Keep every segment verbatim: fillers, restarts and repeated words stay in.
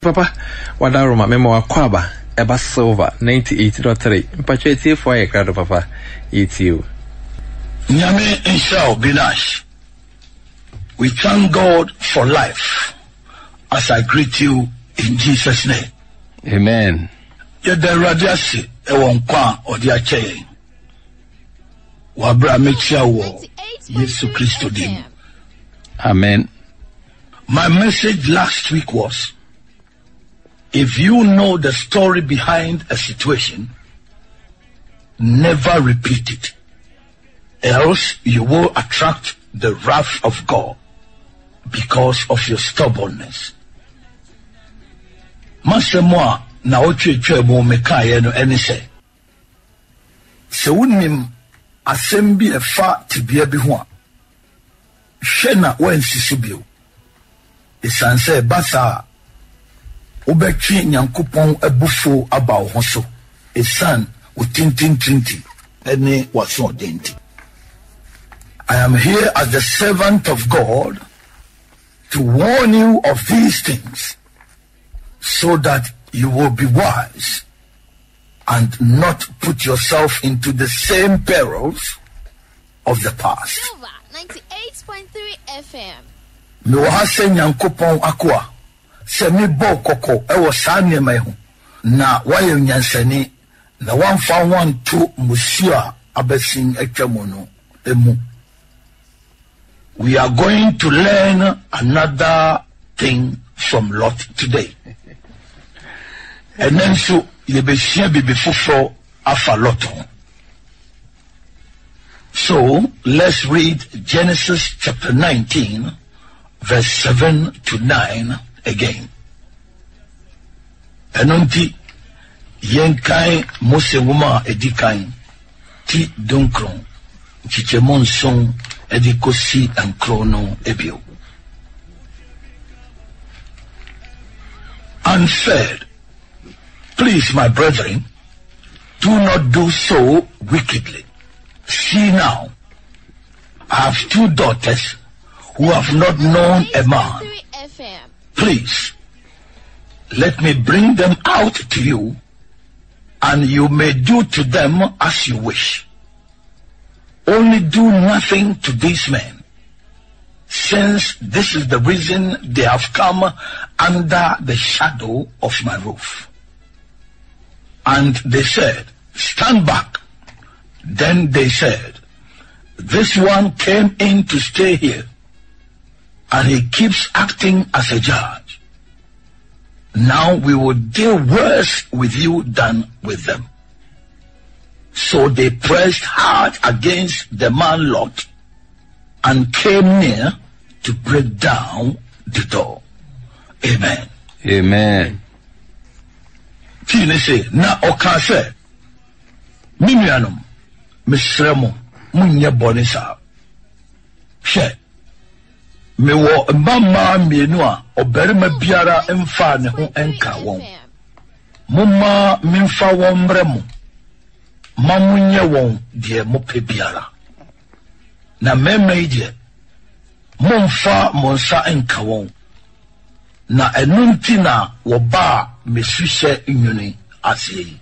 Papa, wadaroma memo wakwaba eba silver ninety-eight point three. Mpacho eti for ye krado papa eti you. Nyame inshallah binash. We thank God for life as I greet you in Jesus' name. Amen. Yede radiasi ewo nkwa odi ache. Wabra mechia wo Yesu Kristo dim. Amen. My message last week was, if you know the story behind a situation, never repeat it, else you will attract the wrath of God because of your stubbornness. Masemwa na ochwe mo mekaye no ene se. Se wonim asem bi efa tibia bi ho a, hwe na wansisi bio. Esanse basa Ubetri nyankopon ebufo aba wo ho so esan utintin tinti ene waso denti. I am here as the servant of God to warn you of these things so that you will be wise and not put yourself into the same perils of the past. ninety-eight point three F M. No hase nyankopon akwa se mi bo koko ewo sane mai ho na waye nyansani na wamfa wan to musia abasin atwamo no emu. We are going to learn another thing from Lot today. And then so ye be share bibi foforo afa Lot. So let's read Genesis chapter nineteen verse seven to nine again. Enonti yenkai Mose wuma edikai ti donkron chichemon son edikosi ankrono ebio. Unfair. Please, my brethren, do not do so wickedly. See now, I have two daughters who have not known a man. Please, let me bring them out to you, and you may do to them as you wish. Only do nothing to these men, since this is the reason they have come under the shadow of my roof. And they said, stand back. Then they said, this one came in to stay here, and he keeps acting as a judge. Now we will deal worse with you than with them. So they pressed hard against the man Lot and came near to break down the door. Amen. Amen. Tine say, na okase, mimianum, misremo, munye bonisa. She, me wo mama mienu a oberima biara emfa ne ho enka won. Mumma mimfa won mremo. Mamunye won de mope biara. Na meme je, mumfa monsa enka won. Na enunti na woba mesuhye nyuni asye.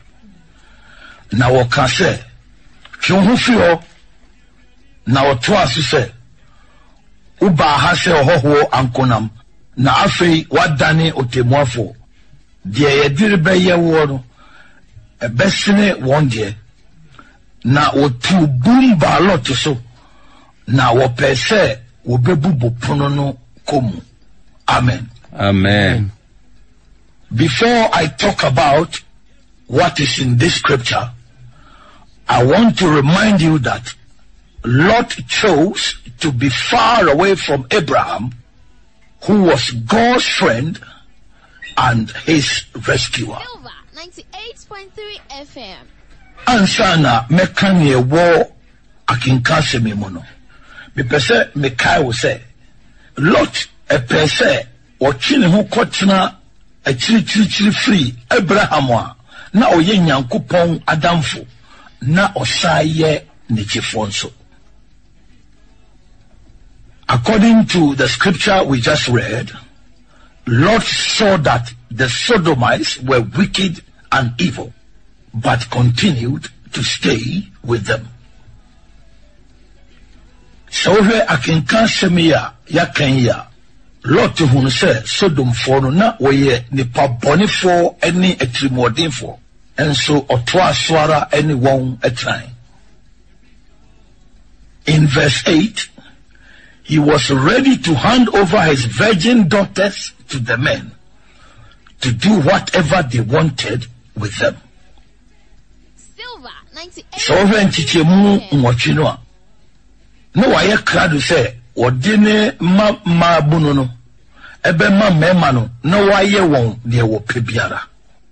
Na wokase, hwehufio na wotoa se uba hase ohoho ankonam na afei wadane otemuafo de yedire beye wo no ebesene wonde na otu bumba Lot so na wopese wobebubu pono no komu. Amen. Amen. Before I talk about what is in this scripture, I want to remind you that Lot chose to be far away from Abraham, who was God's friend and his rescuer. ninety-eight point three F M. Ansana mekanye wo akinkase memono. Me pese mekai wo se Lot e pese o chine ho kotena a chiri chiri chiri free Abraham wa na oye nyankopon adamfo na osaye ne chifonso. According to the scripture we just read, Lot saw that the Sodomites were wicked and evil, but continued to stay with them. So here akenka semia ya kenya Lot hun say Sodom for no na we nipa bonifo any etrimodinfo and so otwa swara any one a time. In verse eight, he was ready to hand over his virgin daughters to the men to do whatever they wanted with them. Silver ninety-eight. So when chichemu nwachino no waye krado say odine ma ma bunu no ebe ma mema no no waye won de wo pebiara.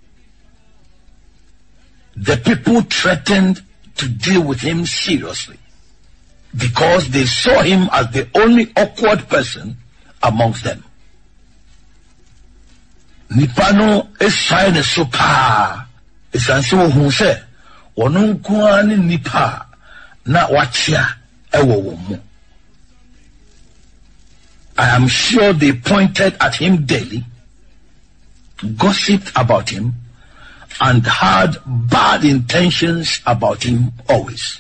The people threatened to deal with him seriously because they saw him as the only awkward person amongst them. Nipano is shine so pa is anso hu say ono nko ani nipa na wachia ewo wo mu. I am sure they pointed at him daily, gossiped about him, and had bad intentions about him always.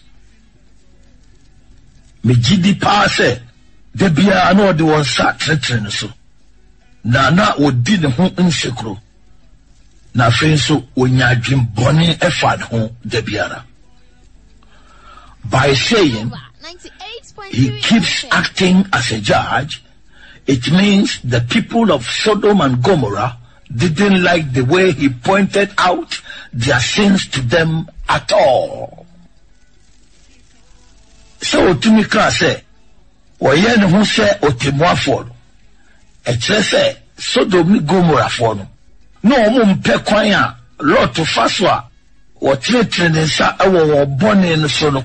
Mejidi pa se de bia no de won sa tretre so na na odi ne ho nsekro na fenso onya adwem bone efa ho de biara. By saying he keeps acting as a judge, it means the people of Sodom and Gomorrah didn't like the way he pointed out their sins to them at all. So Otumika say, Oyen who say Otimwa for a say Sodom and Gomorrah for no mum pequania, Lord to Faswa, or treating in Sa our born in Sono.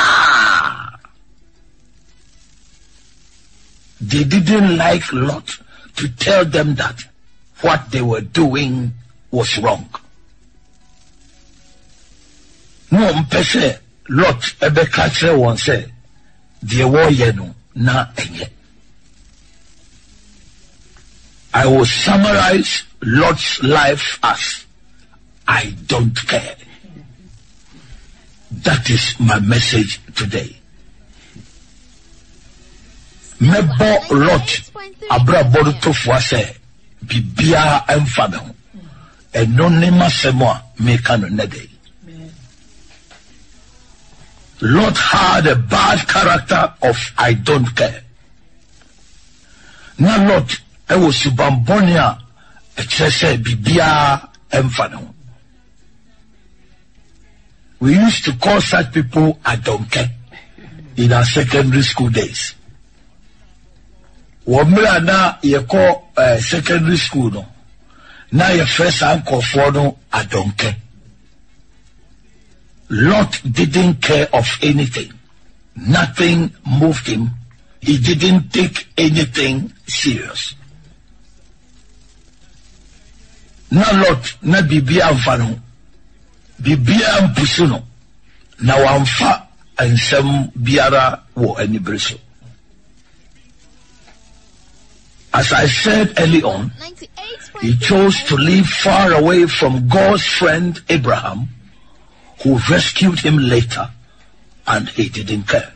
They didn't like Lot to tell them that what they were doing was wrong. No mpese Lot ebe katre won say the war yenu na enye. I will summarize Lot's life as I don't care. That is my message today. Mebo Lot abra bodu tofwa se bibia emfame ho eno ne masemo a meka no nede. Lot had a bad character of I don't care. Na Lot e wo subamboni a e kire se bibia emfame ho. We used to call such people I don't care in our secondary school days. Womra na yeko uh, secondary school no na ye first uncle for no I don't care. Lot didn't care of anything. Nothing moved him. He didn't take anything serious. Na Lot na bibia mfano bibia mpusuno na wamfa ensem biara wo anibreso. As I said early on, he chose to live far away from God's friend Abraham, who rescued him later, and he didn't care.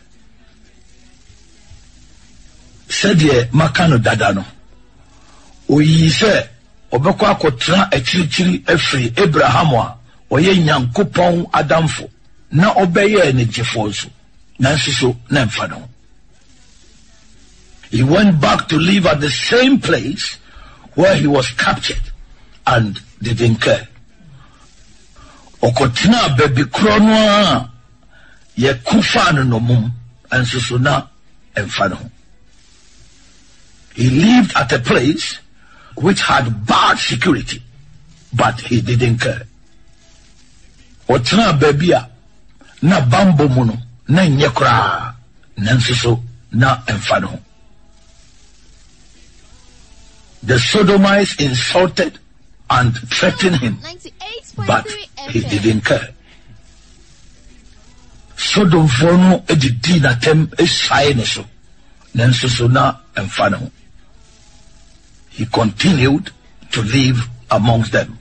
Said ye makano dadano. Oyi se obeko akotra echirichiri efri Abraham wa oye nyankopon adamfo na obeye ne jefonso na nsiso na mfano. He went back to live at the same place where he was captured and didn't care. Okotina baby krono ye kufano no mum and susuna emfano. He lived at a place which had bad security, but he didn't care. Otina babia na bambo muno na nyekra na nsuso na emfano. The Sodomites insulted and threatened him, but he didn't care. Sodom fono edidi na tem esaye so nenso so na emfano. He continued to live amongst them.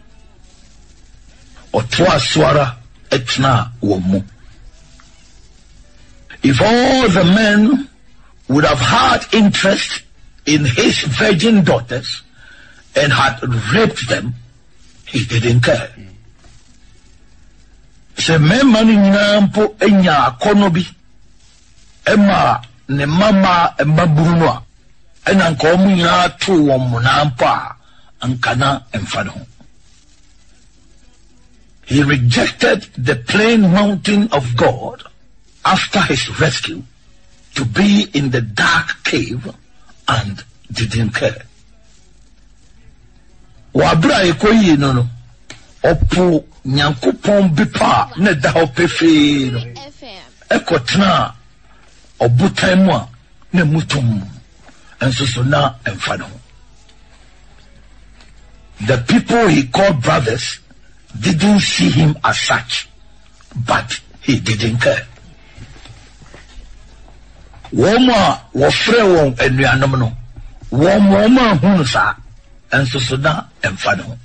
Otwa swara etna womu. If all the men would have had interest in his virgin daughters and had raped them, he didn't care. Se me mani nyampo enya konobi ema ne mama ema brunwa ena nka omu nya to won nampo ankana emfano. He rejected the plain mountain of God after his rescue to be in the dark cave and didn't care. Wabra ekoyi no no opo nyankopon bipa na da opefe no ekotena obutan mu a na mutum enso so na emfa no. The people he called brothers didn't see him as such, but he didn't care. Woma wofre won anuanom no woma ma hunu sa enso so na emfa no.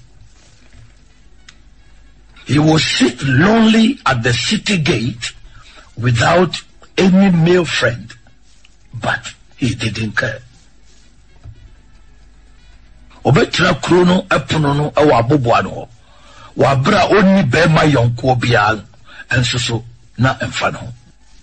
He would sit lonely at the city gate without any male friend, but he didn't care. Obetra krono epono no ewa aboboa no wabra oni bema yonko bia enso so na emfa no.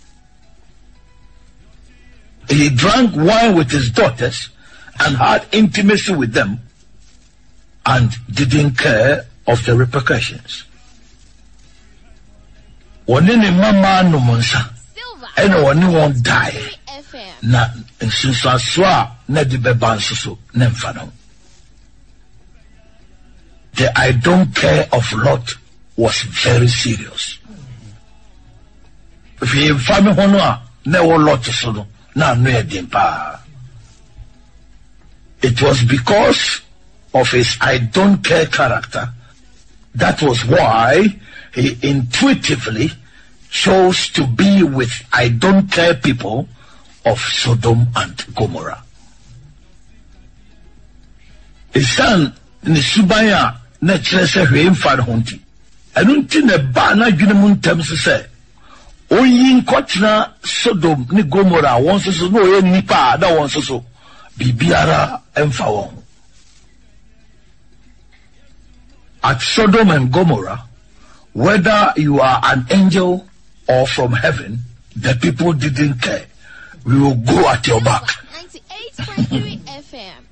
He drank wine with his daughters and had intimacy with them and didn't care of the repercussions. One in mama no monsa and one won't die na nsunsa swa na di beba nsuso na mfano. The I don't care of Lot was very serious. If you family hono na wo Lot so no na no edimpa. It was because of his I don't care character. That was why he intuitively chose to be with I don't care people of Sodom and Gomorrah. His son Nisubaya na chrese hwe mfa honti. Enu nti ne ba na dwene mu ntam se oyin kotena Sodom ni Gomorrah won so so no ye nipa da won so so bibiara emfa won. At Sodom and Gomorrah, whether you are an angel or from heaven, the people didn't care. We will go at your back. ninety-eight point three F M.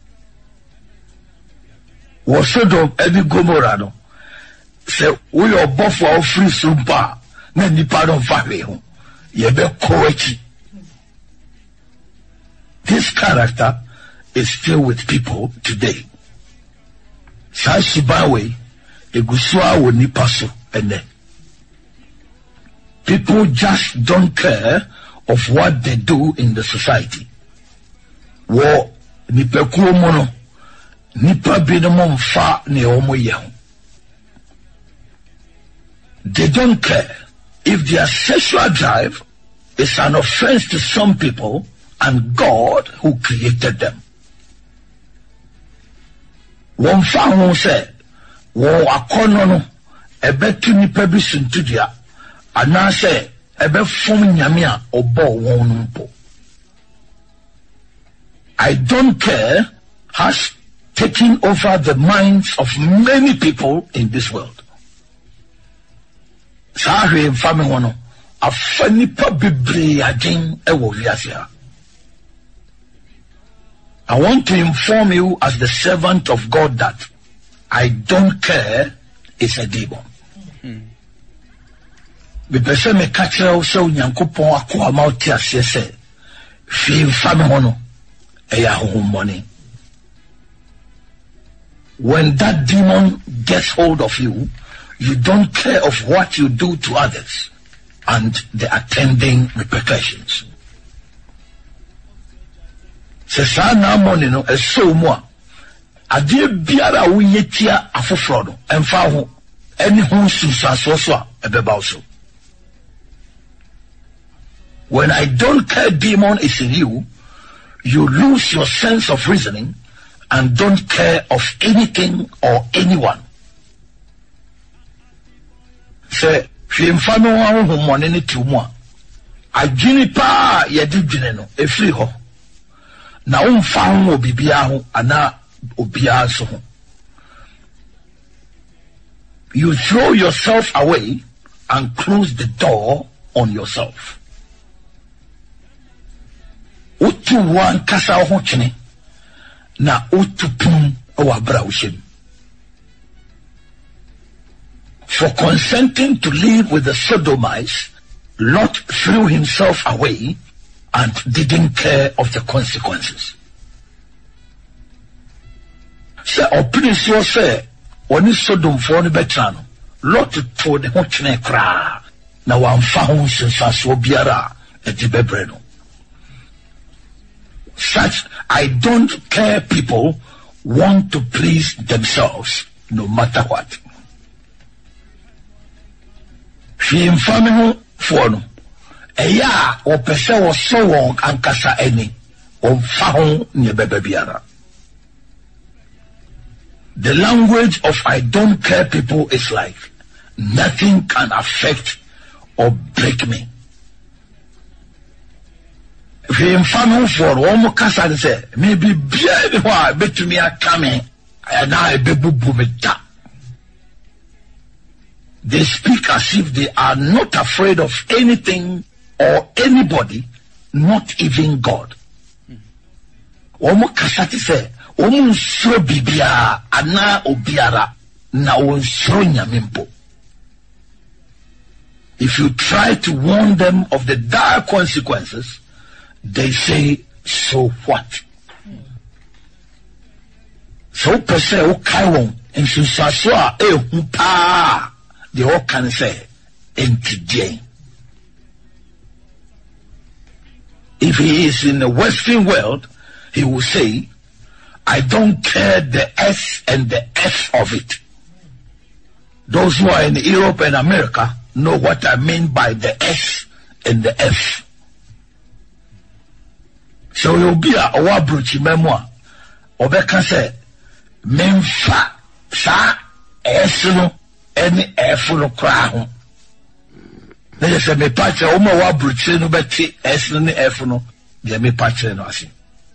Was Sodom and Gomorrah no? Say we are both for free sumpa. Na nipa don fa we ho. Ye be koechi. This character is still with people today. Sa shibawe egusua wo nipa so ene. People just don't care of what they do in the society. Wo nipa kuo mo no nipa bi no mfa ne omo ye ho. They don't care if their sexual drive is an offense to some people and God who created them. Won fa ho say wo akono no ebetu nipa bi suntudia ana say ebe fom nyame a obo won mpo. I don't care has taken over the minds of many people in this world. Sahwe mfame hono afani pa bebre agen ewo wiase. I want to inform you as the servant of God that I don't care is a demon. Me pese me kachira wo se Onyankopon akwa ma oti ase se fi mfame hono eya honhomoni. When that demon gets hold of you, you don't care of what you do to others and the attending repercussions. Se sa na money no eso mu a ade biara wo yetia afoforo no emfa ho eni ho susaso so a ebeba so. When I don't care demon is in you, you lose your sense of reasoning and don't care of anything or anyone. Say, Fimfano Homon ni Tumwa. A junipa yadi juneno, a free ho. Na umfa obibiaho, ana obiaso. You throw yourself away and close the door on yourself. Utu wan kasa hochene na utu pum awabra ushim. For consenting to live with the Sodomites, Lot threw himself away and didn't care of the consequences. Say, Opinisio say, when Sodom for the betrano, Lot told the hochene kra, na wamfahun sensaso biara etibebreno. Such I don't care people want to please themselves no matter what. She infamous for no. Eya o pese was so long ankasa any on fahon nye bebebiara. The language of I don't care people is like nothing can affect or break me. If you infamous for one kasa say maybe be why bet to me a coming and I be bubu me da. They speak as if they are not afraid of anything or anybody, not even God. Omo kasati se, omo nsro bibia ana obiara na onsro nyamimpo. If you try to warn them of the dire consequences, they say, so what? So per se o kaiwon in susaswa e hupa. They all can say, empty Jane. If he is in the Western world, he will say, I don't care the S and the F of it. Those who are in Europe and America know what I mean by the S and the F. So you'll be a wabruchi memoir. Obeka say, memfa sa S no. Any airful crown. They say, me patch a woman wa bruce no betty, as no airful, they me patch no asi.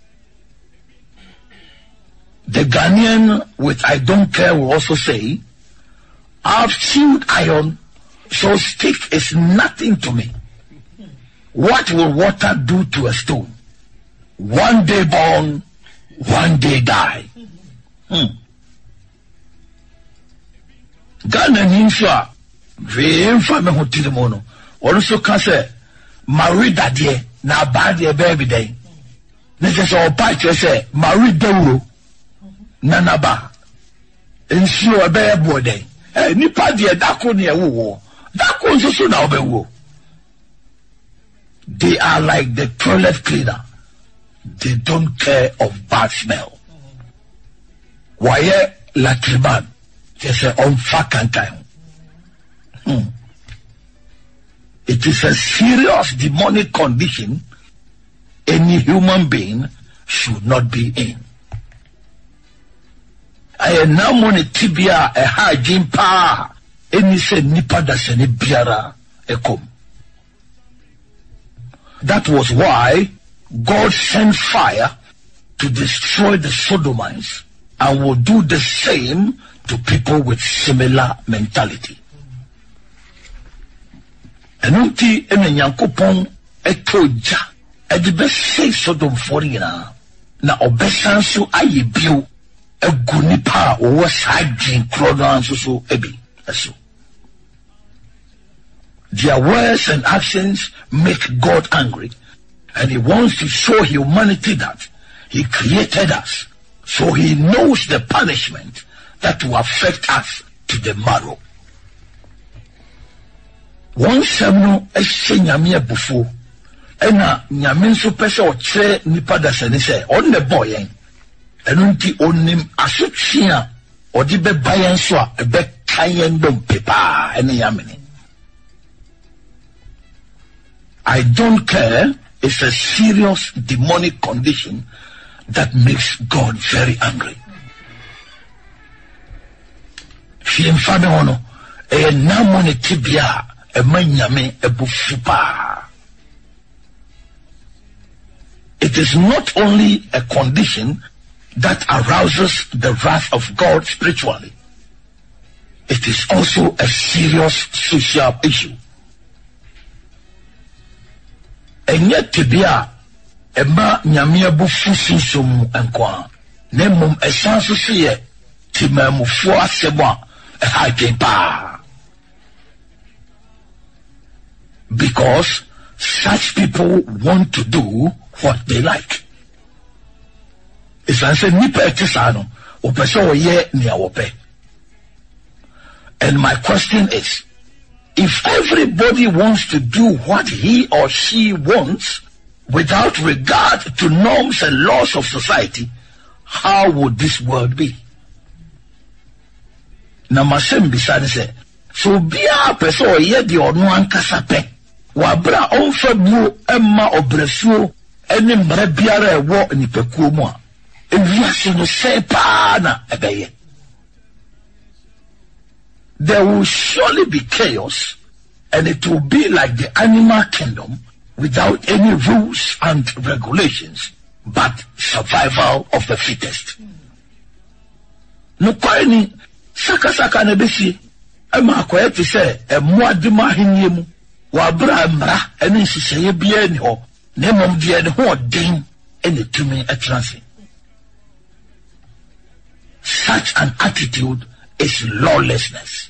The Ghanaian with I don't care will also say, I've chewed iron, so stick is nothing to me. What will water do to a stone? One day born, one day die. Hmm. Ghana ninswa ve mfa me hotire mo no also ka say Mary Dadie na ba de baby day na se o pa che say Mary Dawro na na ba nsuo e be bo day eh nipa de dako ne ewo dako nso so na obewo. They are like the toilet cleaner. They don't care of bad smell. Why latriman it's a unfucking time. Hmm. It is a serious demonic condition any human being should not be in. I am now money tibia a high gym pa any say nipa da seni biara ekom. That was why God sent fire to destroy the Sodomites and will do the same to people with similar mentality. Enunti ene Nyankopon etoja edibe say Sodom for na na obesan so aye bio egunipa owo sadwin krono anso so ebi eso. Their words and actions make God angry, and he wants to show humanity that he created us, so he knows the punishment that will affect us to the marrow. One semno eshe nyame abufo ena nyame nso pese o kire nipa da sene se on the boy en enu nti onim asotwea odi be bayan so a ebe kayen dom pepa ene yamene. I don't care is a serious demonic condition that makes God very angry. Fiem fame hono e namone tibia e manyame ebufupa. It is not only a condition that arouses the wrath of God spiritually. It is also a serious social issue. And yet tibia ema nyame abufu susum enkwa na mum esanso se timamufu asebo a high pa. Because such people want to do what they like. It's like say nipa etisano opeso oye ni awope. And my question is, if everybody wants to do what he or she wants without regard to norms and laws of society, how would this world be? Na masem bisane se, so bia peso ye di onu ankasa pe, wabra onfa bu emma obresuo ene mra biara ewo nipekuo mu a, ewiase no se pa na ebeye. There will surely be chaos, and it will be like the animal kingdom without any rules and regulations, but survival of the fittest. No kwani saka saka na besi ema akoyeti se emuadima hinyemu wabra mra ene nsiseye bia ni ho na emom de ne ho den ene tumi etranse. Such an attitude is lawlessness.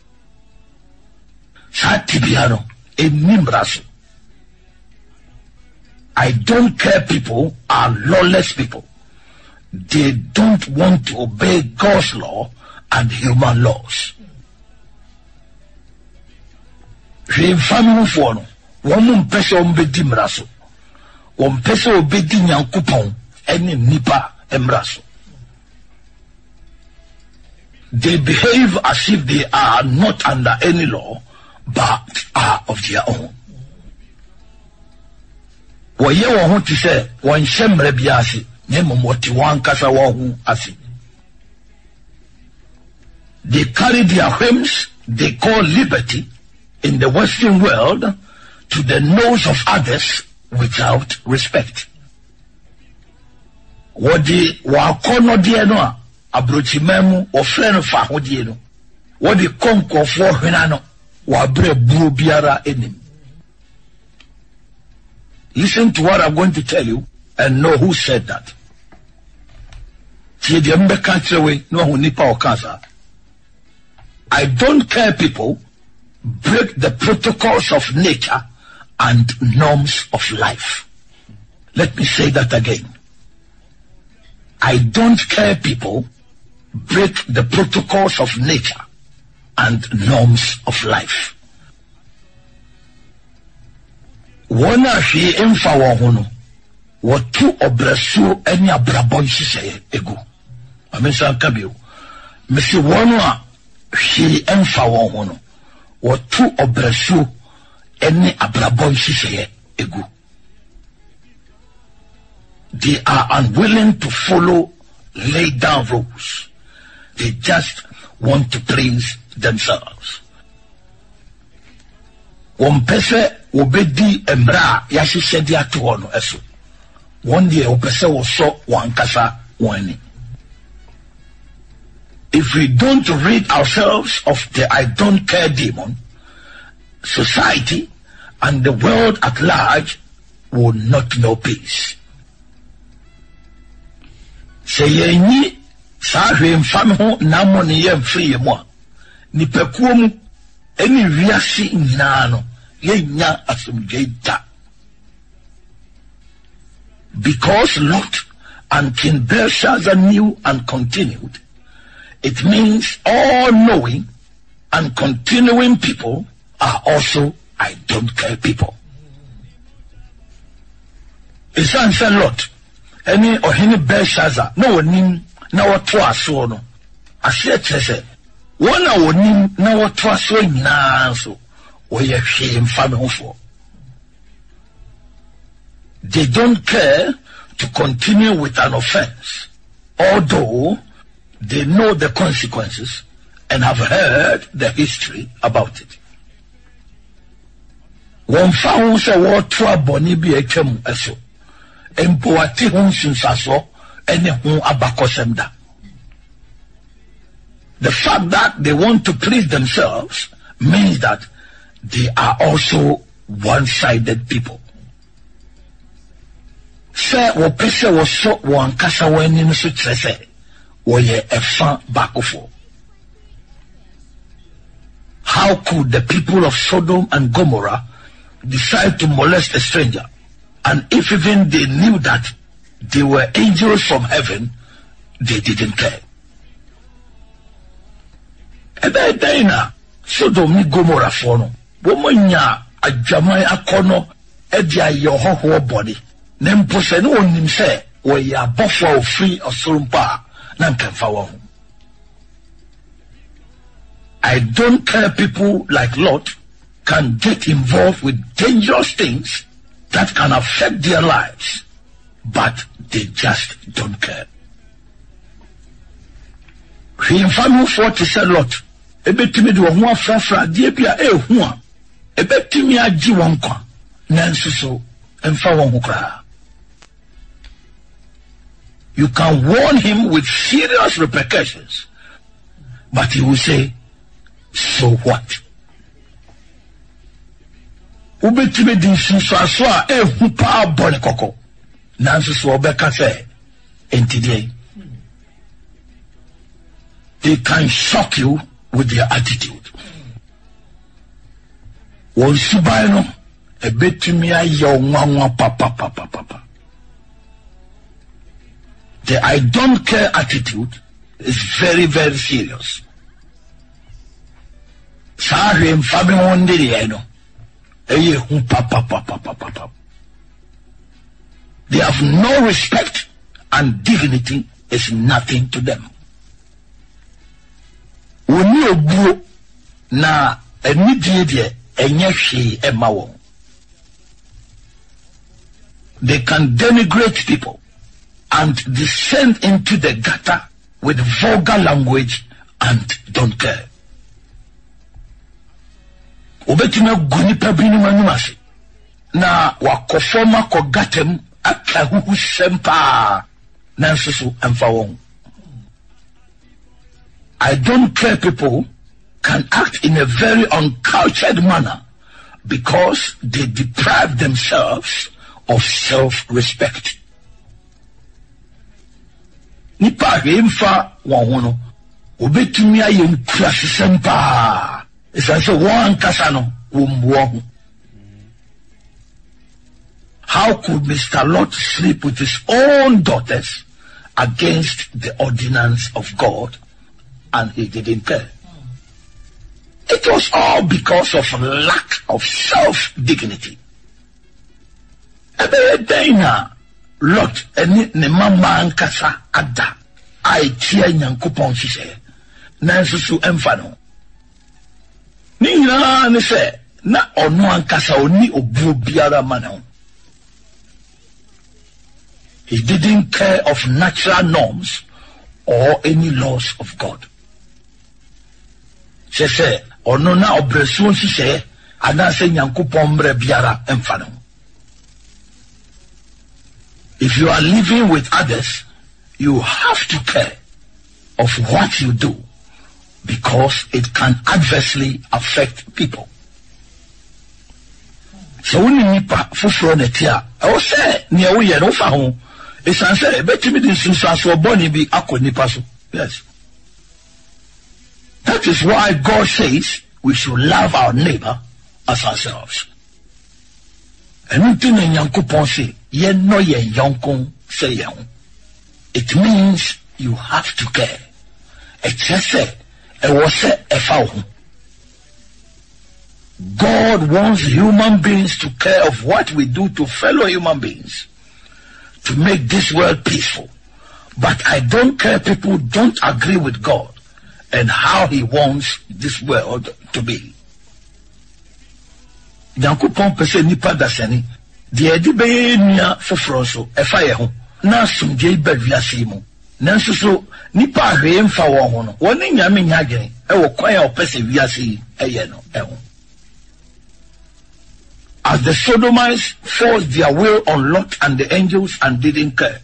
Satibiano enimbraso. I don't care people are lawless people. They don't want to obey God's law and human laws. Hwe family for no, woman pese ombedi mraso. Won pese obedi nyankopon ene nipa emraso. They behave as if they are not under any law, but are of their own. Woye wo ho ti se won hyemre bia ase na momoti wan kasa wo hu ase. They carry their whims they call liberty in the Western world to the nose of others without respect. Wodi wa kono de no a abrochi memu o freno fa hodie no. Wodi konko fo hwena no wa bre buru biara enim. Listen to what I'm going to tell you and know who said that. I don't care people break the protocols of nature and norms of life. Let me say that again. I don't care people break the protocols of nature and norms of life. Wona hwe emfa wo ho no wotu obrasu eni abrabon hihye egu amesa kabio mesi wono a hwe emfa wo ho no wotu obrasu eni abrabon hihye egu. They are unwilling to follow laid down rules. They just want to please themselves. One person obedi embra yashi shedi atu ono eso. One day opese wo so wankasa wani. If we don't rid ourselves of the I don't care demon, society and the world at large will not know peace. Se yenyi sa hwe mfame ho namo ne ye mfiri mu a nipekuo mu eni wiase nyina no yenya asumdweida. Because Lot and King Belshazzar knew and continued, it means all knowing and continuing people are also I don't care people. It's answer Lot any or any Belshazzar no one na watu aso no ase kyerese wona wonim na watu aso nyina so oye hwe mfa me hofo. They don't care to continue with an offense, although they know the consequences and have heard the history about it. One found a water boni be a chem eso, and poati hun sunsaso, and hun abakosemda. The fact that they want to please themselves means that they are also one-sided people. Say wo pese wo so wo ankasa wani no so kire say wo ye efa bakofo. How could the people of Sodom and Gomorrah decide to molest a stranger, and if even they knew that they were angels from heaven, they didn't care? Ebe daina Sodom ni Gomorrah for no wo manya adwaman akono e dia ye hoho body nempo se no onim se wo ya bofo free osorumpa na nkamfa wo. I don't care people like Lot can get involved with dangerous things that can affect their lives, but they just don't care. He family forty said Lot ebetimi de wo ho afrafra de bia ehu a ebetimi agi won kwa nanso so emfa won ho kra. You can warn him with serious repercussions, but he will say, so what? Ubetimi di so aso a ehu pa bone koko nanso so obeka say entide. They can shock you with their attitude. Won subai no ebetumi ayo nwanwa papa papa papa. The I don't care attitude is very very serious. Sorry, mfabi wondiri eno. Eye hu papa papa papa. They have no respect, and dignity is nothing to them. Oni obuo na enidie de enye hwe ema won. They can denigrate people and descend into the gutter with vulgar language and don't care. Obetima guni pabini manumasi na wakofoma ko gatem aka huhu sempa nansusu emfa won. I don't care people can act in a very uncultured manner because they deprive themselves of self-respect. Nipa hemfa wahono obetumi ayem klasesempa esanse won kasa no womwo. How could Mister Lot sleep with his own daughters against the ordinance of God, and he didn't care? It was all because of lack of self-dignity. Ebe daina Lot eni ne mama nkasa ada ai tia Nyankopon hihye nanso so emfa no ni nyina ne se na ono ankasa oni obuo biara mana. He didn't care of natural norms or any laws of God. Se se ono na obresu hihye ana se Nyankopon mre biara emfa no. If you are living with others, you have to care of what you do because it can adversely affect people. So when you nipa fufuro netia, I say ni awo ye no fa ho. Esan say betimi di sunsanso boni bi akọ nipa so. Yes. That is why God says we should love our neighbor as ourselves. Anything in Nyankopon say, ye no ye yonkon say ye. It means you have to care. It just say, it was say efa. God wants human beings to care of what we do to fellow human beings to make this world peaceful. But I don't care people don't agree with God and how he wants this world to be. Nyankopon pese nipa dasani de edi be nia foforo so efa ye ho na sumje ba wiase mu nanso so nipa ahwe mfa wo ho no woni nyame nyagene e wo kwan a opese wiase eye no e ho. As the Sodomites forced their will on Lot and the angels and didn't care,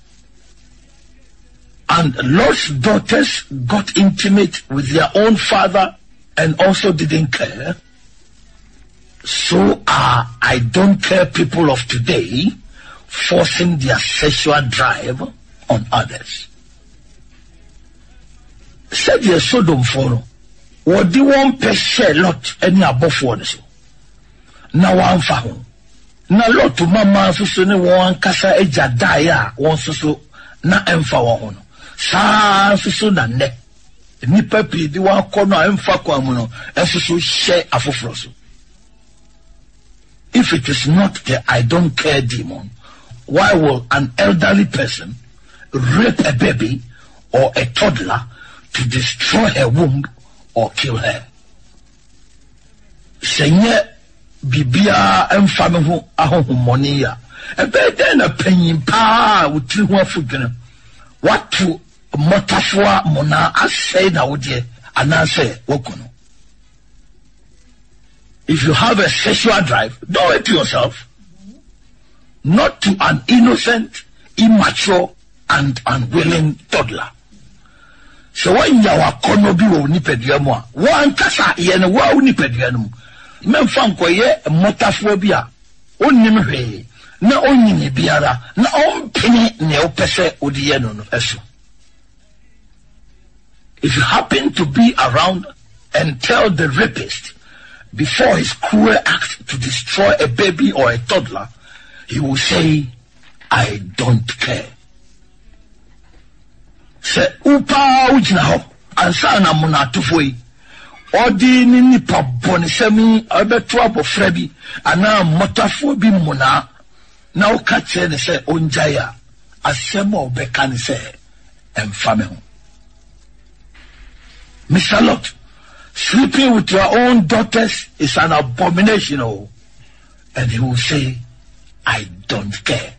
and Lot's daughters got intimate with their own father and also didn't care, so are I don't care people of today forcing their sexual drive on others. Said the Sodom for what do one per share Lot any above one so. Na wan fa ho na Lot mama so so ne won kasa eja daia won so so na emfa won ho no sa so so na ne nipa pi di wan kono emfa kwa mu no eso so share afoforo so. If it is not the I don't care demon, why will an elderly person rape a baby or a toddler to destroy her womb or kill her? Senye bibia emfa me ho ahohomoni ya ebe den na panyin pa wotiri ho afudwene watu motafoa mona asay na wode anase wokuno. If you have a sexual drive, do it to yourself, not to an innocent, immature and unwilling toddler. So when you are kono bi wo nipadua mu a wan kasa ye ne wa nipadua no memfa nkoye motafoa bi a onnim hwe na onyini biara na ompeni ne opese odiye no no eso. If you happen to be around and tell the rapist before his cruel act to destroy a baby or a toddler, he will say, I don't care. Se upa ujina ho ansa na munatufoi odi ni nipa boni semi abeto abofra bi ana motafo bi muna na okache ne se onjaya asemo obeka ne se emfame ho. Mister Lot, sleeping with your own daughters is an abomination, oh. And he will say, I don't care.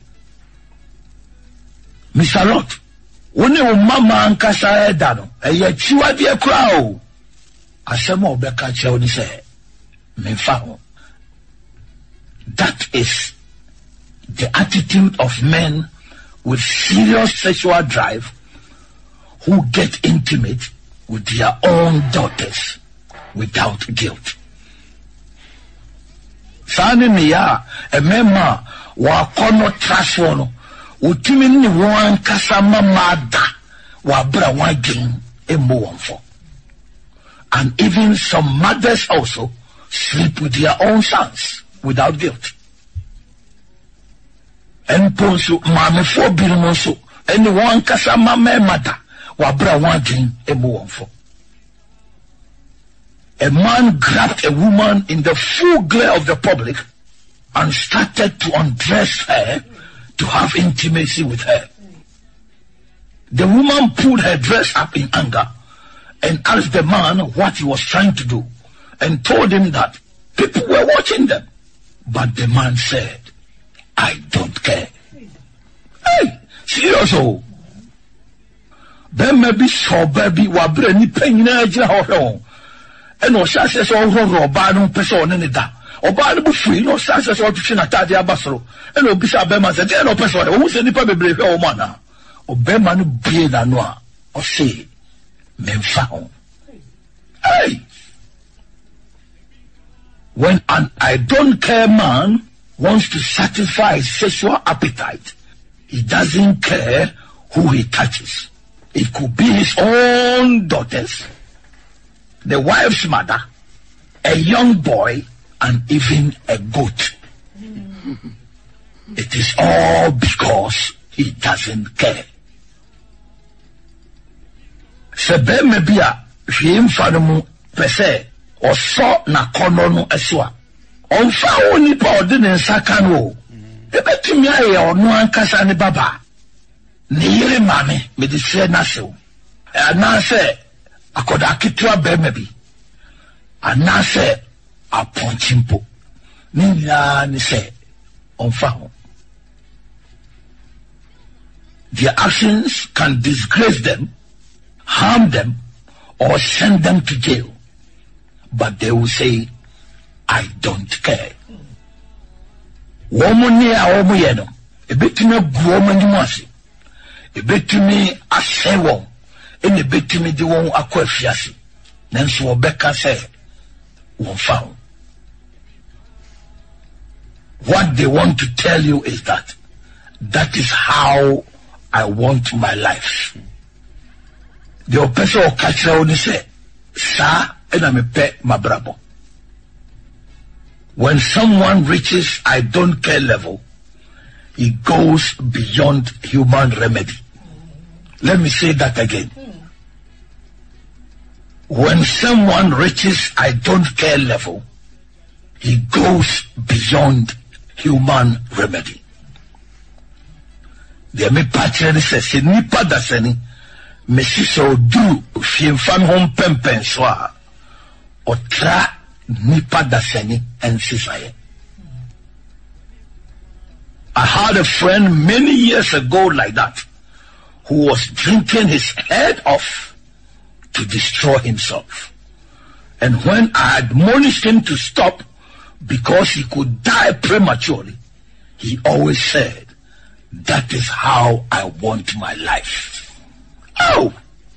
Mister Lot, when your mama and Kaase edano, and yet you are the crowd. Asemo obeka che say, memfa. That is the attitude of men with serious sexual drive who get intimate with their own daughters without guilt. Sani miya emema wa kono traswono utimi ni wan kasa mamada wa bra wagin emo wonfo. And even some mothers also sleep with their own sons without guilt. And ponso mame fo bilmonso any one kasa mama mada wa bra wagin emo wonfo. A man grabbed a woman in the full glare of the public and started to undress her to have intimacy with her. The woman pulled her dress up in anger and asked the man what he was trying to do and told him that people were watching them. But the man said, I don't care. Hey, serious oh. Ben maybe so baby wabre ni penina jina ho. And no says so roba no person in da. Oba no free no says so to na tade abasoro. And no bisa bema say no person who say nipa bebre o mana. Obema no bie da no a o say memfa. Hey. When an I don't care man wants to satisfy his sexual appetite, he doesn't care who he touches. It could be his own daughters, the wife's mother, a young boy, and even a goat. Mm. It is all because he doesn't care. Sebe mebia hwem fanumu pese oso na kono no eswa. Onfa oni pa ode ne nsaka no. Ebetumi aye ono ankasa ne baba. Ne yire mame me de se na sew. Ana se akoda kitwa be mebi. Ana se aponchimpo. Ni ya ni se onfa ho. Their actions can disgrace them, harm them, or send them to jail. But they will say, I don't care. Woman near a woman yeno, a bit to me woman you must. A bit to me a say one, and a bit to me the one a quafiasi. Then so Becca say, one found. What they want to tell you is that that is how I want my life. The person or catcher only say, Sir, and I'm a pet my brabo. When someone reaches I don't care level, he goes beyond human remedy. Let me say that again. When someone reaches I don't care level, he goes beyond human remedy. The me patcher says, nipa da seni, me si so do, fiem fan home pempen soa, o tra nipa da seni and sisaye. I had a friend many years ago like that, who was drinking his head off to destroy himself. And when I admonished him to stop because he could die prematurely, he always said, that is how I want my life. Oh!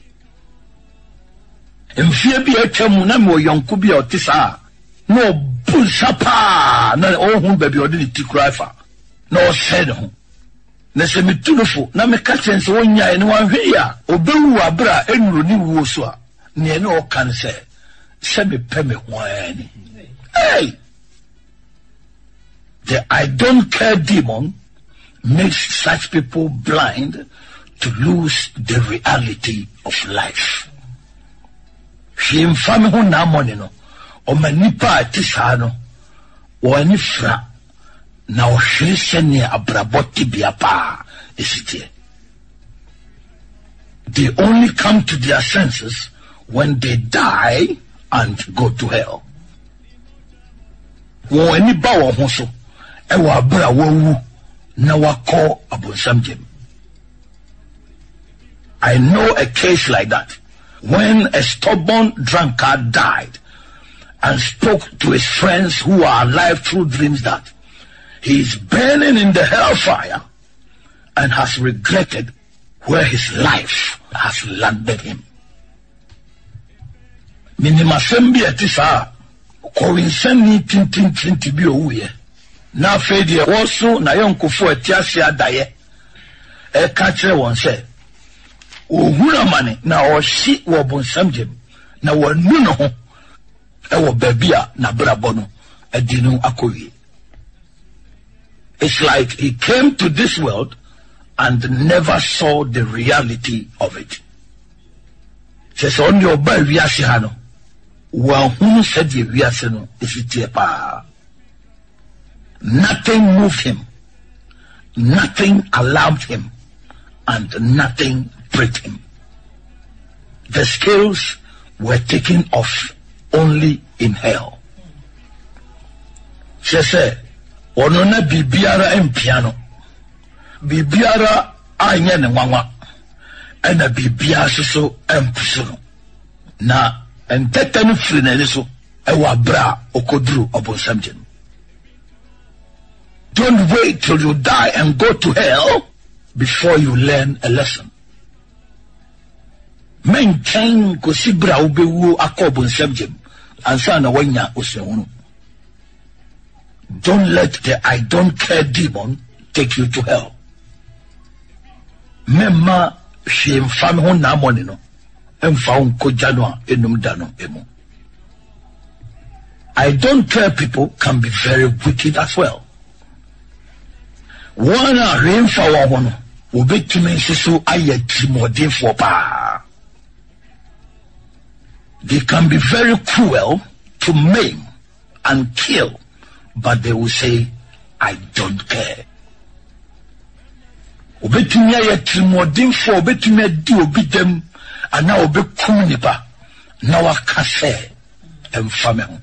Mfie bi etwam na me yonko bi otisa no bunsapa na ohun baby odi ti kraifa na o said ho na se mitulufo na me ka chense wonya ene wanhwe ya obewu abra enuro ni wuo so a ne ene o kan se se me pe me hwani. Hey, the I don't care demon makes such people blind to lose the reality of life. She infame ho na money no o manipa atisa no o anifra na o hwese ne abraboti bia pa esitie. They only come to their senses when they die and go to hell. Wo ani ba wo ho so e wa bra wo wu na wa ko abonsamjem. I know a case like that, when a stubborn drunkard died and spoke to his friends who are alive through dreams that he is burning in the hellfire and has regretted where his life has landed him. Minimasembi etisa ko winsani tintin tinti bi owuye na fedi woso na yonkofo atiase adaye e ka kire won se ohura mane na ohyi wo bonsamjem na wanu no ho e wo babia na brabo no adinu akowie. It's like he came to this world and never saw the reality of it. Says on your ba wiase ha no wa hu said the wiase no isitie pa. Nothing moved him, nothing alarmed him, and nothing pricked him. The scales were taken off only in hell. She said, Onona bibiara empiano, bibiara anya ne mwanwa, ena bibiara suso empusuno. Na entetenu frine so ewa bra okodru obonsamjen. Don't wait till you die and go to hell before you learn a lesson. Maintain kosibra ubewu akobon sebjem ansana wanya osewunu. Don't let the I don't care demon take you to hell. Mema she infame ho na money no emfa unko jano enum dano emu. I don't care people can be very wicked as well. One a rain for one will be to me so I yet more day for pa. They can be very cruel to maim and kill, but they will say, I don't care. Obe to me yet more day for obe to me do obe them and now obe kunipa now a Kaase and family.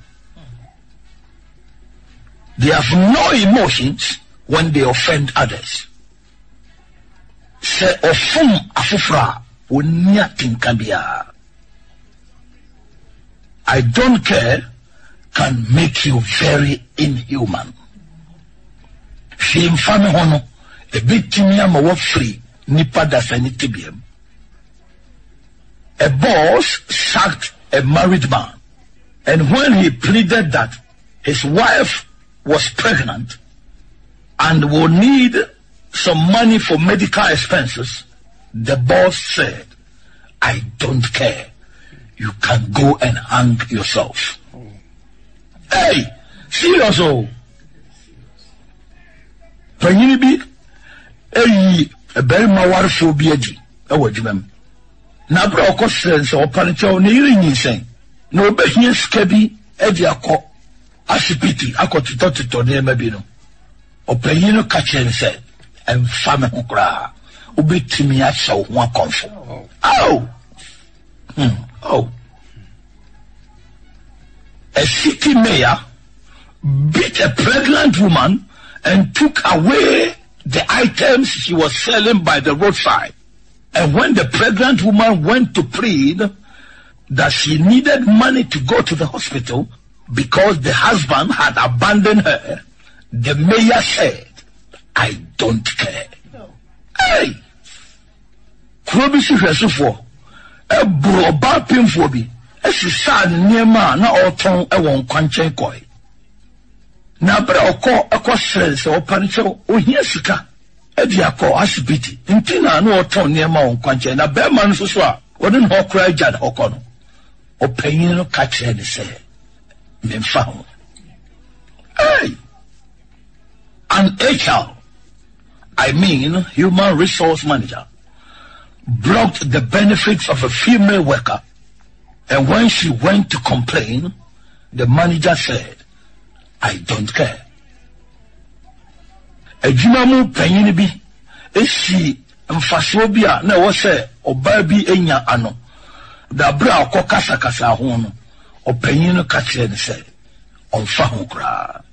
They have no emotions when they offend others. se ofum afufra onia tinkabia. I don't care can make you very inhuman. She infame hono a bit timia ma free nipa dasanitibiem. A boss sacked a married man, and when he pleaded that his wife was pregnant and will need some money for medical expenses, the boss said, I don't care. You can go and hang yourself. Hey, serious oh. Panyini bi, hey, a very mawarfo biaji, a wajimem. Na bra okọ sense opanicho ne yiri nyisen. Na obehie skabi e di akọ asipiti akotito tito ne ma bi no. Opanyin no ka kire se emfa me ho kra. Obetimi acha ho akonfo. Oh. Hmm. Oh. A city mayor beat a pregnant woman and took away the items she was selling by the roadside. And when the pregnant woman went to plead that she needed money to go to the hospital because the husband had abandoned her, the mayor said, I don't care. No. Hey! Krobisi Hwesufo, e bro ba pimfo bi, e si sad niema na oton e won kwanchen koi. Na bra okọ ekọ srelse opanicho ohia sika. Edi akọ asibiti ntina na oton niema won kwanchen na be man so so a wodin ho kra jad okọ no. Opanyin no ka kire ni se memfa ho. Hey! An H R, I mean human resource manager, blocked the benefits of a female worker, and when she went to complain, the manager said, I don't care. Ejumamu panyini bi esi mfaso bi a na wo se oba bi enya ano da bra akọ kasa kasa ho no opanyini ka kire ne se onfa ho kra.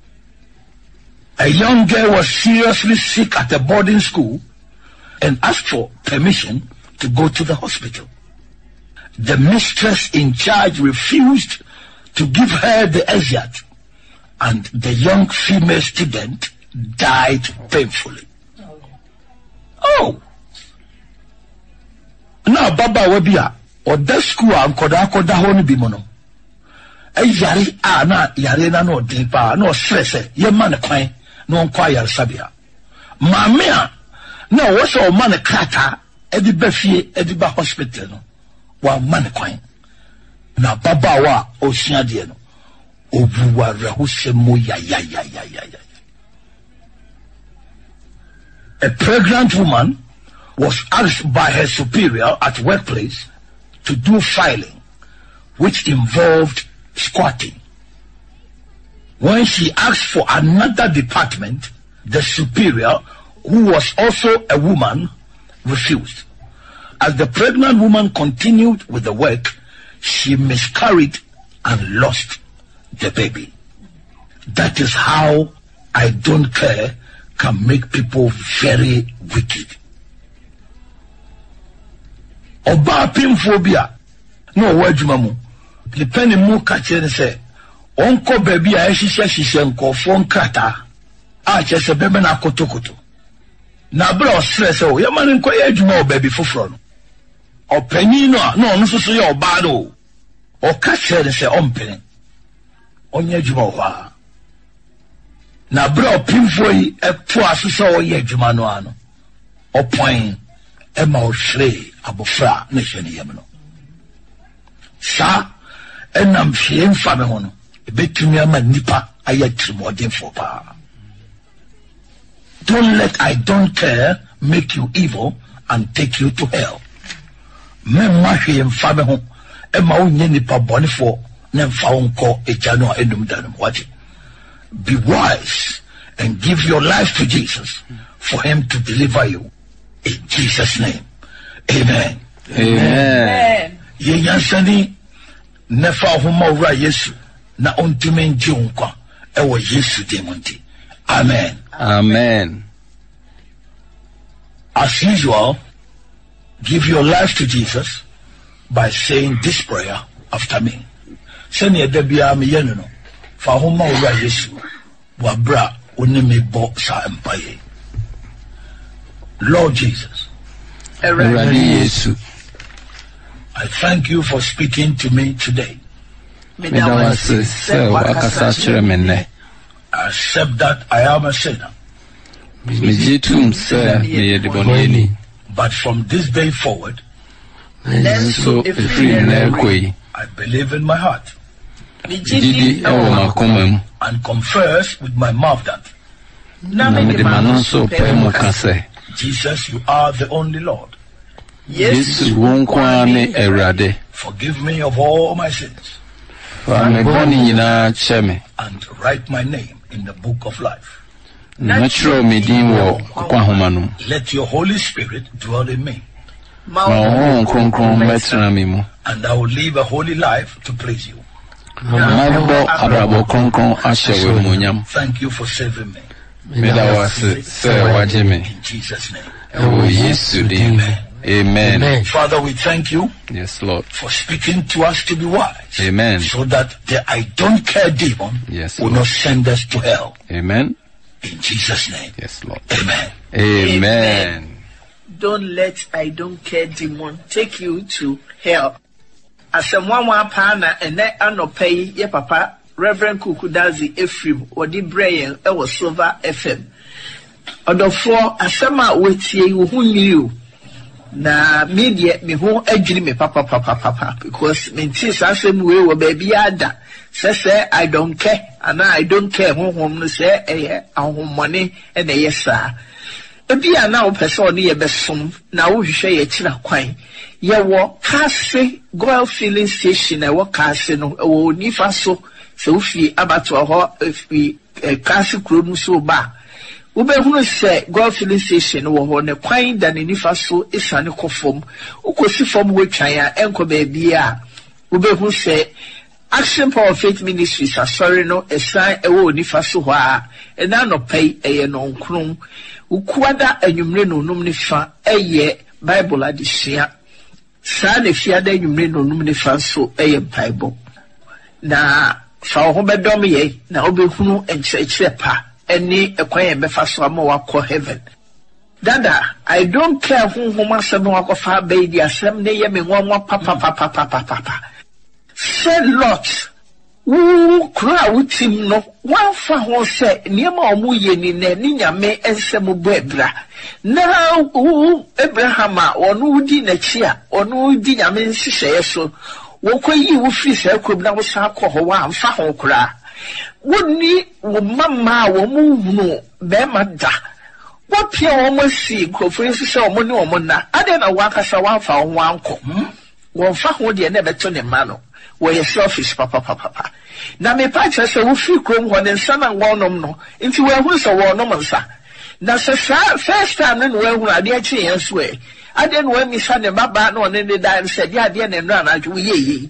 A young girl was seriously sick at a boarding school and asked for permission to go to the hospital. The mistress in charge refused to give her the exit, and the young female student died painfully. Oh! Now, Baba Webia, or the school and Koda Koda Honi Bimono. A yari, ah, na yarena no deepa, no stress, ye man a quine, no inquire sabia. Mamma, no, what's all man a crata, Eddie Buffy, Ediba Hospital, one man a quine. Now, Baba wa, Ocean Diano, Obuwa Rahuse Moya, ya, ya, ya, ya, ya. A pregnant woman was asked by her superior at workplace to do filing, which involved squatting. When she asked for another department, the superior, who was also a woman, refused. As the pregnant woman continued with the work, she miscarried and lost the baby. That is how I don't care can make people very wicked. Oba pimphobia, no wajumamu. Depending mu kache say, onko baby a eshisha shisha nko fon krata, a chese bebe na kotokoto. Na bra stress o, yamani nko ye juma o baby fufron. O penny no, no nususu ya obado. O kache say ompene. Onye juma wa. Na bra pimfoi e po asusa o ye juma no ano. O point e ma o shre abofra ne hwene yem no. Sa enam hwe mfa me ho no. E betumi ama nipa ayatrimoden for pa. Don't let I don't care make you evil and take you to hell. Me ma hwe mfa me ho e ma onye nipa bone for na mfa onko ejano enum danum wati. Be wise and give your life to Jesus for him to deliver you. In Jesus' name. Amen. Amen. Ye yansani nefa homa ura Yesu na ontime nji nkwa ewo Yesu demonti. Amen. Amen. As usual, give your life to Jesus by saying this prayer after me. Send your debia me yenuno. Fa homa ura Yesu. Wabra unime bo sa empaye. Lord Jesus. Yesu. I thank you for speaking to me today. I accept that I am a sinner. But from this day forward, I believe in my heart and confess with my mouth that Jesus, you are the only Lord. Yes, forgive me of all my sins and write my name in the book of life. Let your Holy Spirit dwell in me, and I will live a holy life to please you. Thank you for saving me. In Jesus' name. Amen. Amen. Father, we thank you. Yes, Lord. For speaking to us to be wise. Amen. So that the I don't care demon yes, will Lord. not send us to hell. Amen. In Jesus' name. Yes, Lord. Amen. Amen. Amen. Don't let I don't care demon take you to hell. As a mama pana and then anopay ye papa Reverend Kuuku Dadzie Efrim or the brain it was Silver F M. Other four asema wetie who knew na media me ho adwiri me papa papa papa because me tis asem we wo baby ada say say I don't care and I don't care who hom no say eh ahomone e na yesa ebi ana wo pese oni ye besom na wo hwehwe ye kira kwan ye wo Kaase goil filling station e wo Kaase no e wo nifa so se wo fi abato ho fi Kaase kuro so ba Ubehunu se goil filling station wo ho ne kwan da ne nifa so esane kofom ukosi fom wetwan ya enko ba bia ubehunu se Action Power Faith Ministries asori no esan ewo nifa so ho a ena no pay eye no nkrum ukuada anwumre no num nifa eye Bible adisia sa ne fiada anwumre no num nifa so eye Bible na fa ho bedom ye na ubehunu enkyekye pa any acquire befaso ama wako heaven. Dada, I don't care who who must have wako fa baby asem ne ye me nwa papa papa papa papa. Say lot. Woo kra utim no one fa ho say niema omu ye ni ne ni nyame ensem bo ebra. Na woo Abraham a onu di na chi a onu di nyame nsihye so. Wo koyi wo fi se akom na wo sa akọ ho wa amfa ho kra. Woni wo mama wo mu no be mada wo pia wo mo si krofo so se wo ne wo na ade na wa kasa wa fa ho anko wo fa ho de na beto ne ma no wo ye selfish papa papa papa na me pa che se wo fi krom ho ne nsa na ngonom no nti wo hu so wo no nsa na se first time no wo hu ade a chi yen so e ade no wa mi sa ne baba no ne ne da se de ade ne no na wo ye ye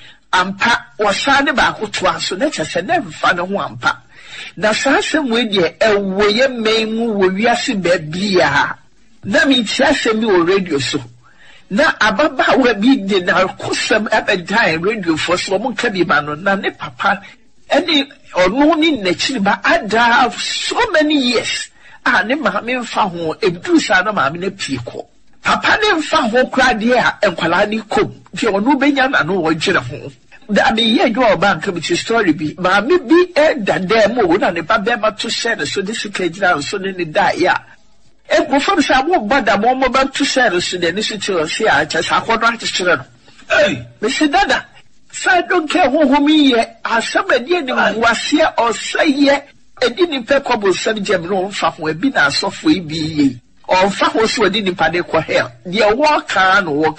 ampa wasane ba akotwa so na chese na mfa ne ho ampa na saasem we de ewoye memu wo wiase ba bia na mi tiasem bi wo radio so na ababa wa bi de na kosam abedan radio for so mo ka bi ba no na ne papa any onu ni nachiri ba ada so many years ah ne ma me mfa ho edu sa na ma me na pie ko papa ne mfa ho kra de a enkwala ni kom fi onu benya na no wo gyere ho da me ye do bank bi story bi ma me bi e da da mo na ne ba be ma to share so this kejira so ne da ya e go fam sa mo bada mo mo ba to share so de ni so ti o si a cha sa kodo a ti no Hey, me se dada sa don't care who who me ye asabadi ni wase o say ye edi ni pe ko bo sam jam no fa ho bi na asofo e bi ye o fa ho so edi ni pa de ko hell de work no work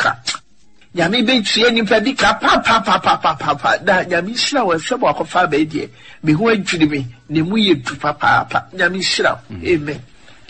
Yami be tue ni pa di ka pa pa pa pa pa pa pa da yami shira wa se bo akofa ba die me ho adwiri me ne mu ye tu pa pa pa yami shira amen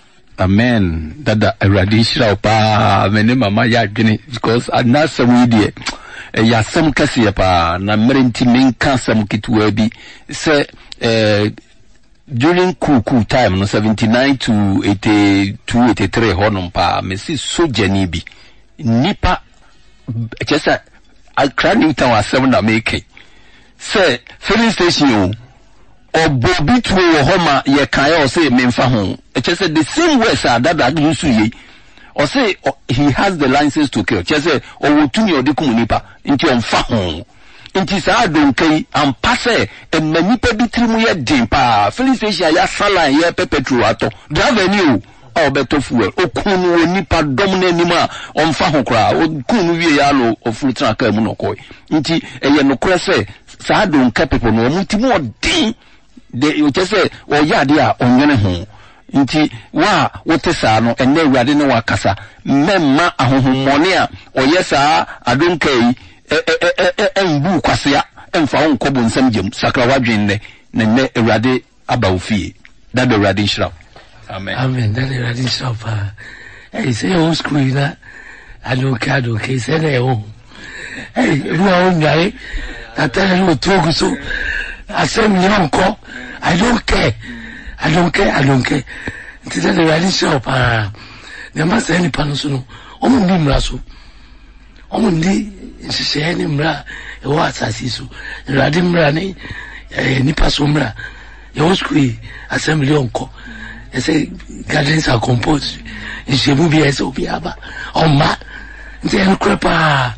Amen. Dada eradi shira pa me ne mama ya adwene because anasa we die ya sam kase pa na merenti men kansa mkituwa bi se eh during Kuuku time no seventy-nine to eighty-two eighty-three honum pa me see soja ni bi nipa just I cry new town was seven na make say filling station o obobi to wo homa ye kan o say memfa ho just the same way sir that that use ye or say he has the license to kill just say o wo tumi o de komunipa nti on fa ho nti saa donkai ampase emanipa bitirimu ye din pa filling station ya sala ye petrol ato driver ni o o beto fuel okunu onipa dom na anima onfa ho kra okunu wie ya lo ofuru traka mu nokoi nti eye nokore se saa donka people no mutimu odin de you just say o ya de a onwene ho nti wa wote saa no enne awurade ne wakasa memma ahohommone a oye saa adonka yi embu kwasea emfa ho nkobo nsam gem sakra wadwenne ne ne awurade aba ofie that the awurade nshira. Amen. Amen. That is radin shop. Hey, say old school na. I don't care, I don't care. Say that home. Hey, you are old guy. I tell you talk so. I say me uncle. I don't care. I don't care. I don't care. That is radin shop. Ah, the master any panosuno. Omo ndi mraso. Omo ndi nsise any mra. E wa asasi so. Radin mra ni eh nipa so mra. Your school assembly uncle. I say gardens are composed. In Shebubi, I say Obiaba. Oh, ma. They are crepa.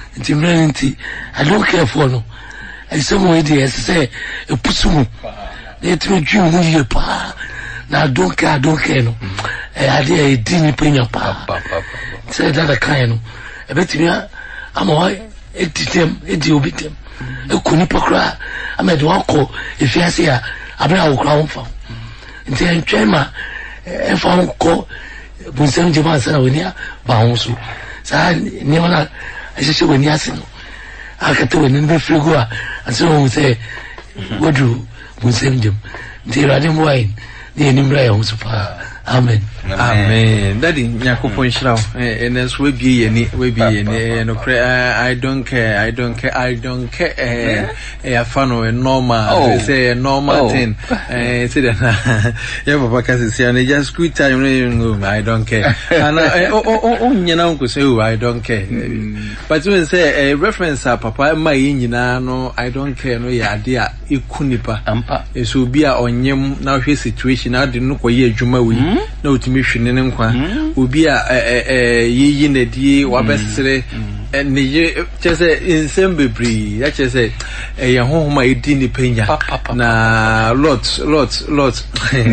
I don't care for no. I say, I say, a pussum. They threw you with pa. Now, don't care, I don't care. No. I did a dinner pay your pa. Say that a kind. I bet you, I'm a eight them, eight you beat them. A kunipokra. I made one call if you say, I bring our crown for. Nti entwema efa nko bunsem jema sana wenia ba honso sa ni wana ahyehyɛ wani ase no akata wani be frigo a ase wo say wadu bunsem jem nti rade mo wine ni enimra ya honso pa. Amen. Amen. Daddy, Nyakopon Shraw. And as we be any, we be any, no prayer. I don't care. I don't care. I don't care. A funnel, a normal, say a normal thing. Eh, say that. Yeah, Papa Kaase say, and just quit time. I don't care. And oh, oh, oh, you know, say, I don't care. But when say a reference, Papa, my in no, I don't care. No, yeah, dear, ikunipa. Ampa. It will be on yem now. His situation. I didn't know what year Juma we. No to me shine nkwa obi a eh yiyi na die wabesere ne chese insem bebre ya chese eh honhoma edi ni penya na lot lot lot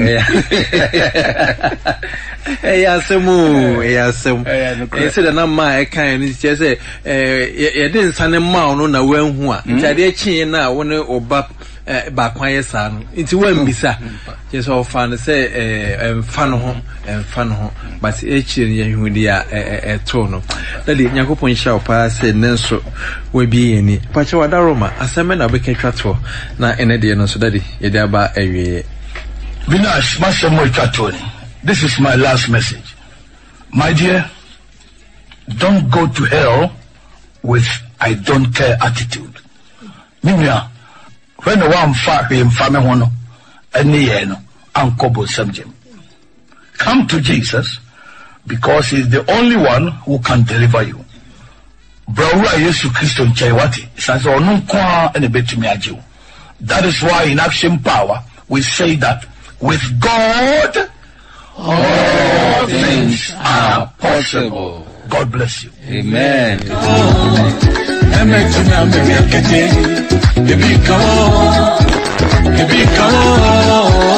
eh ya semu eh ya semu eh se da na ma e kan ni chese eh ye de nsane ma no na wanhu a ntade chin na wo ne oba ba kwan yesa no nti wambisa just of fan say eh fan ho fan ho but e chiri ye hudi ya eh to no dadi Nyakopon Shraw pa say nenso we bi yeni pa che wada Roma aseme na be ketwa to na ene de no so dadi ye de aba awie Vinash masemo chatoni. This is my last message. My dear, don't go to hell with I don't care attitude. Minya when one fa him family hono any no ankobo subject. Come to Jesus because he's the only one who can deliver you. Brawura Yesu Kristo nchaiwati saso onu kwa ene betumi ajiu. That is why in action power we say that with God all things are possible. God bless you. Amen.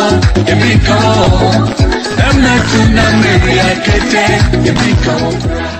Amen.